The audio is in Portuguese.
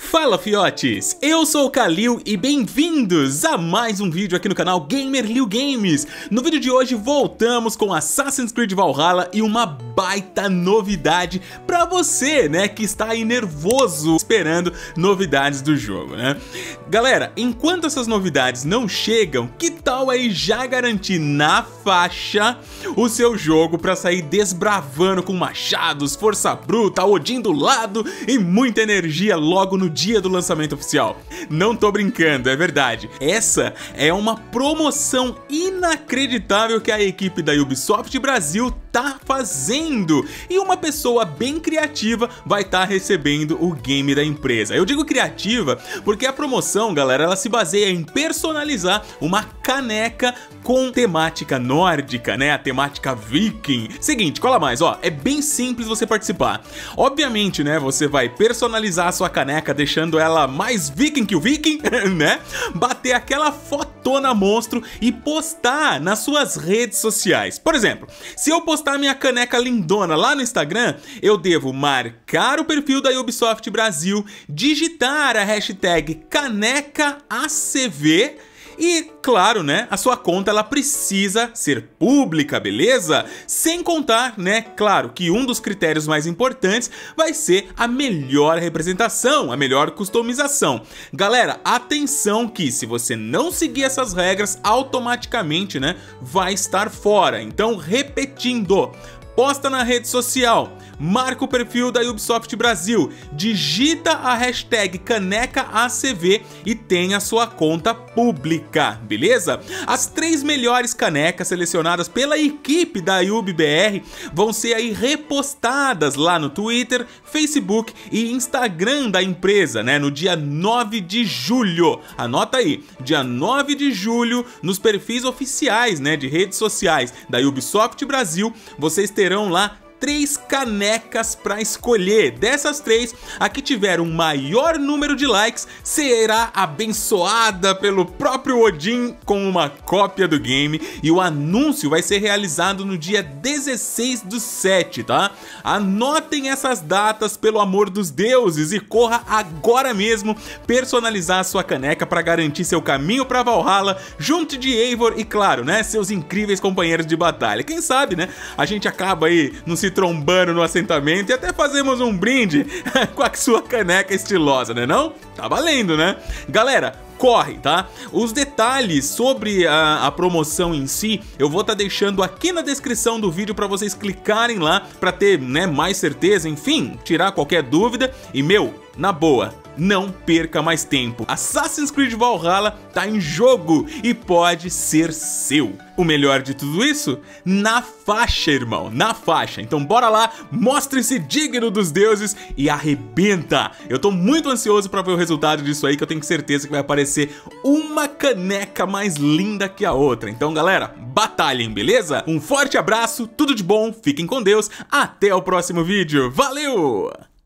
Fala fiotes, eu sou o Kalil e bem-vindos a mais um vídeo aqui no canal Gamer.Liu Games. No vídeo de hoje voltamos com Assassin's Creed Valhalla e uma baita novidade pra você, né, que está aí nervoso esperando novidades do jogo, né? Galera, enquanto essas novidades não chegam, que tal aí já garantir na faixa o seu jogo pra sair desbravando com machados, força bruta, Odin do lado e muita energia logo no dia do lançamento oficial? Não tô brincando, é verdade. Essa é uma promoção inacreditável que a equipe da Ubisoft Brasil tá fazendo, e uma pessoa bem criativa vai estar recebendo o game da empresa. Eu digo criativa porque a promoção, galera, ela se baseia em personalizar uma caneca com temática nórdica, né, a temática viking. Seguinte, cola mais, ó, é bem simples você participar. Obviamente, né, você vai personalizar a sua caneca deixando ela mais viking que o viking, né, bater aquela fotona monstro e postar nas suas redes sociais. Por exemplo, se eu postar minha caneca lindona lá no Instagram, eu devo marcar o perfil da Ubisoft Brasil, digitar a hashtag CanecaACV e, claro, né, a sua conta ela precisa ser pública, beleza? Sem contar, né, claro, que um dos critérios mais importantes vai ser a melhor representação, a melhor customização. Galera, atenção que se você não seguir essas regras, automaticamente, né, vai estar fora. Então, repetindo, posta na rede social, marca o perfil da Ubisoft Brasil, digita a hashtag CanecaACV e tenha sua conta pública, beleza? As 3 melhores canecas selecionadas pela equipe da UBBR vão ser aí repostadas lá no Twitter, Facebook e Instagram da empresa, né? No dia 9 de julho. Anota aí, dia 9 de julho, nos perfis oficiais, né, de redes sociais da Ubisoft Brasil, vocês terão lá 3 canecas para escolher. Dessas 3, a que tiver um maior número de likes será abençoada pelo próprio Odin com uma cópia do game, e o anúncio vai ser realizado no dia 16/7, tá? Anotem essas datas, pelo amor dos deuses, e corra agora mesmo personalizar a sua caneca para garantir seu caminho para Valhalla junto de Eivor e, claro, né, seus incríveis companheiros de batalha. Quem sabe, né, a gente acaba aí no se trombando no assentamento e até fazemos um brinde com a sua caneca estilosa, né não? Tá valendo, né? Galera, corre, tá? Os detalhes sobre a promoção em si, eu vou estar deixando aqui na descrição do vídeo para vocês clicarem lá para ter, né, mais certeza, enfim, tirar qualquer dúvida. E, meu, na boa, não perca mais tempo. Assassin's Creed Valhalla tá em jogo e pode ser seu. O melhor de tudo isso? Na faixa, irmão, na faixa. Então bora lá, mostre-se digno dos deuses e arrebenta. Eu tô muito ansioso pra ver o resultado disso aí, que eu tenho certeza que vai aparecer uma caneca mais linda que a outra. Então, galera, batalhem, beleza? Um forte abraço, tudo de bom, fiquem com Deus, até o próximo vídeo. Valeu!